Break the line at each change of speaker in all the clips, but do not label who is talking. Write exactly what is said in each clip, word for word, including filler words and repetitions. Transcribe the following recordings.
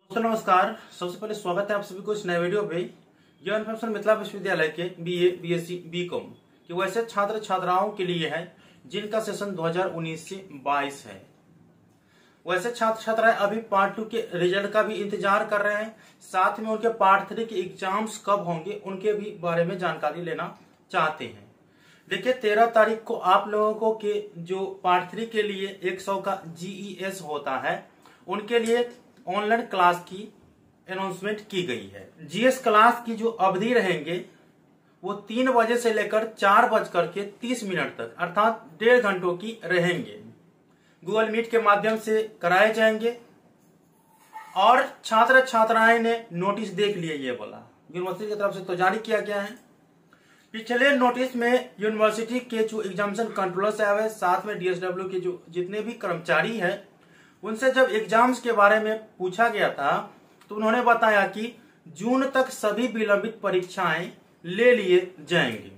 दोस्तों नमस्कार। सबसे पहले स्वागत है आप सभी को इस नए वीडियो पे। यह इन्फॉर्मेशन मिथिला विश्वविद्यालय के बीए, बीएससी, बीकॉम के वैसे छात्र छात्राओं के लिए है जिनका सेशन दो हज़ार उन्नीस से बाईस है। वैसे छात्र छात्राएं अभी पार्ट टू के रिजल्ट का भी इंतजार कर रहे हैं, साथ में उनके पार्ट थ्री के एग्जाम्स कब होंगे उनके भी बारे में जानकारी लेना चाहते हैं। देखिए तेरह तारीख को आप लोगों को के जो पार्ट थ्री के लिए एक सौ का जीईएस होता है उनके लिए ऑनलाइन क्लास की अनाउंसमेंट की गई है। जीएस क्लास की जो अवधि रहेंगे वो तीन बजे से लेकर चार बजकर के तीस मिनट तक अर्थात डेढ़ घंटों की रहेंगे। गूगल मीट के माध्यम से कराए जाएंगे और छात्र छात्राएं ने नोटिस देख लिया, ये बोला यूनिवर्सिटी की तरफ से तो जारी किया गया है। पिछले नोटिस में यूनिवर्सिटी के जो एग्जामिनेशन कंट्रोलर आए हुए साथ में डीएसडब्ल्यू के जो जितने भी कर्मचारी हैं उनसे जब एग्जाम्स के बारे में पूछा गया था तो उन्होंने बताया कि जून तक सभी विलंबित परीक्षाएं ले लिए जाएंगे।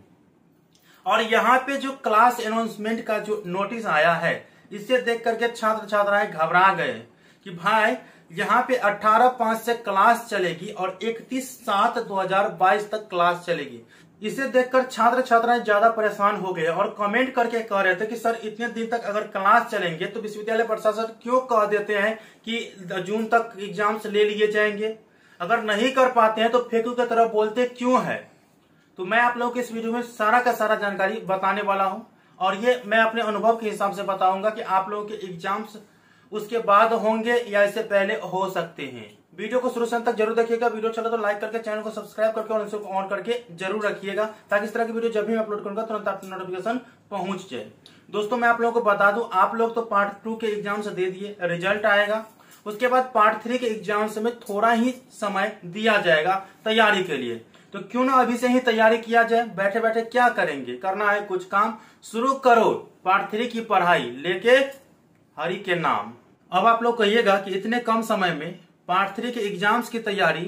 और यहाँ पे जो क्लास अनाउंसमेंट का जो नोटिस आया है इसे देख करके छात्र छात्राएं घबरा गए कि भाई यहाँ पे अठारह पांच से क्लास चलेगी और इकतीस सात दो हजार बाईस तक क्लास चलेगी। इसे देखकर छात्र छात्राएं ज्यादा परेशान हो गए और कमेंट करके कह रहे थे कि सर इतने दिन तक अगर क्लास चलेंगे तो विश्वविद्यालय प्रशासन क्यों कह देते हैं कि जून तक एग्जाम्स ले लिए जाएंगे, अगर नहीं कर पाते हैं तो फेंकू की तरह बोलते क्यों है। तो मैं आप लोगों को इस वीडियो में सारा का सारा जानकारी बताने वाला हूं और ये मैं अपने अनुभव के हिसाब से बताऊंगा कि आप लोगों के एग्जाम्स उसके बाद होंगे या इससे पहले हो सकते हैं। वीडियो को शुरू से अंत तक जरूर देखिएगा। वीडियो चले तो लाइक करके चैनल को सब्सक्राइब करके और को ऑन करके जरूर रखिएगा ताकि इस तरह की वीडियो जब भी मैं अपलोड करूंगा तुरंत आपको नोटिफिकेशन पहुंच जाए। दोस्तों मैं आप लोगों को बता दूं, आप लोग तो पार्ट टू के एग्जाम्स दे दिए, रिजल्ट आएगा उसके बाद पार्ट थ्री के एग्जाम्स में थोड़ा ही समय दिया जाएगा तैयारी के लिए। तो क्यों ना अभी से ही तैयारी किया जाए। बैठे बैठे क्या करेंगे, करना है कुछ काम, शुरू करो पार्ट थ्री की पढ़ाई लेके हरि के नाम। अब आप लोग कहिएगा कि इतने कम समय में पार्ट थ्री के एग्जाम्स की तैयारी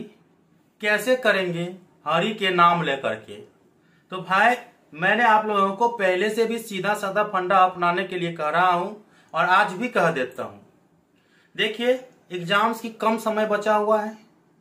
कैसे करेंगे हरि के नाम लेकर के। तो भाई मैंने आप लोगों को पहले से भी सीधा साधा फंडा अपनाने के लिए कह रहा हूं और आज भी कह देता हूं। देखिए एग्जाम्स की कम समय बचा हुआ है,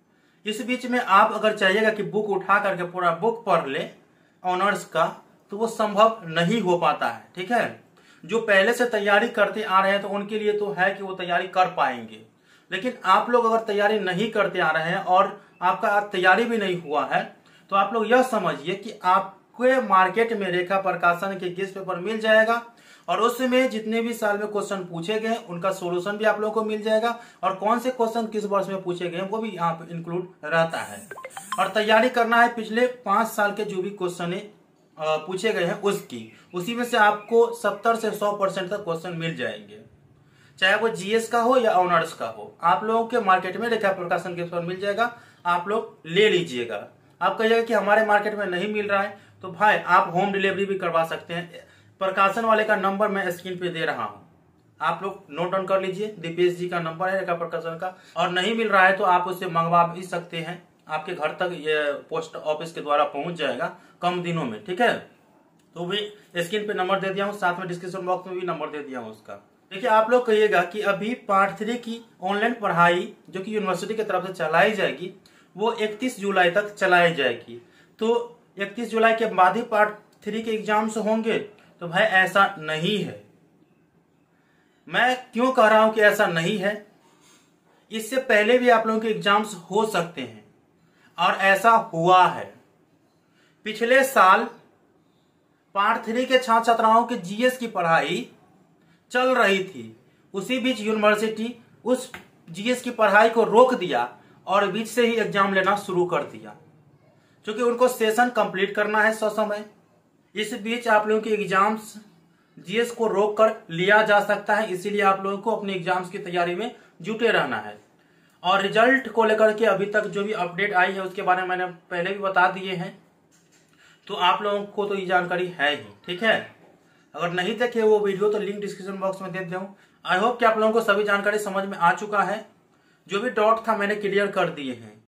इस बीच में आप अगर चाहिएगा कि बुक उठा करके पूरा बुक पढ़ ले ऑनर्स का तो वो संभव नहीं हो पाता है। ठीक है, जो पहले से तैयारी करते आ रहे हैं तो उनके लिए तो है कि वो तैयारी कर पाएंगे, लेकिन आप लोग अगर तैयारी नहीं करते आ रहे हैं और आपका तैयारी भी नहीं हुआ है तो आप लोग यह समझिए कि आपके मार्केट में रेखा प्रकाशन के गेस्ट पेपर मिल जाएगा और उसमें जितने भी साल में क्वेश्चन पूछे गए उनका सोल्यूशन भी आप लोगों को मिल जाएगा और कौन से क्वेश्चन किस वर्ष में पूछे गए वो भी यहाँ पे इंक्लूड रहता है। और तैयारी करना है पिछले पांच साल के जो भी क्वेश्चन पूछे गए हैं उसकी, उसी में से आपको सत्तर से सौ परसेंट तक क्वेश्चन मिल जाएंगे, चाहे वो जीएस का हो या ऑनर्स का हो। आप लोगों के मार्केट में रेखा प्रकाशन के पेपर मिल जाएगा, आप लोग ले लीजिएगा। आप कहिएगा कि हमारे मार्केट में नहीं मिल रहा है तो भाई आप होम डिलीवरी भी करवा सकते हैं। प्रकाशन वाले का नंबर मैं स्क्रीन पे दे रहा हूं, आप लोग नोट डाउन कर लीजिए। दीपेश जी का नंबर है रेखा प्रकाशन का, और नहीं मिल रहा है तो आप उससे मंगवा भी सकते हैं, आपके घर तक ये पोस्ट ऑफिस के द्वारा पहुंच जाएगा कम दिनों में। ठीक है, तो भी स्क्रीन पे नंबर दे दिया हूँ, साथ में डिस्क्रिप्शन बॉक्स में भी नंबर दे दिया हूँ उसका। देखिए आप लोग कहिएगा कि अभी पार्ट थ्री की ऑनलाइन पढ़ाई जो कि यूनिवर्सिटी की तरफ से चलाई जाएगी वो इकतीस जुलाई तक चलाई जाएगी, तो इकतीस जुलाई के बाद ही पार्ट थ्री के एग्जाम्स होंगे। तो भाई ऐसा नहीं है। मैं क्यों कह रहा हूं कि ऐसा नहीं है, इससे पहले भी आप लोगों के एग्जाम्स हो सकते हैं और ऐसा हुआ है। पिछले साल पार्ट थ्री के छात्र छात्राओं के जीएस की पढ़ाई चल रही थी, उसी बीच यूनिवर्सिटी उस जीएस की पढ़ाई को रोक दिया और बीच से ही एग्जाम लेना शुरू कर दिया, क्योंकि उनको सेशन कंप्लीट करना है ससमय। इस बीच आप लोगों के एग्जाम्स जीएस को रोक कर लिया जा सकता है, इसीलिए आप लोगों को अपने एग्जाम्स की तैयारी में जुटे रहना है। और रिजल्ट को लेकर के अभी तक जो भी अपडेट आई है उसके बारे में मैंने पहले भी बता दिए हैं, तो आप लोगों को तो ये जानकारी है ही। ठीक है, अगर नहीं देखे वो वीडियो तो लिंक डिस्क्रिप्शन बॉक्स में दे दूं। आई होप कि आप लोगों को सभी जानकारी समझ में आ चुका है, जो भी डाउट था मैंने क्लियर कर दिए हैं।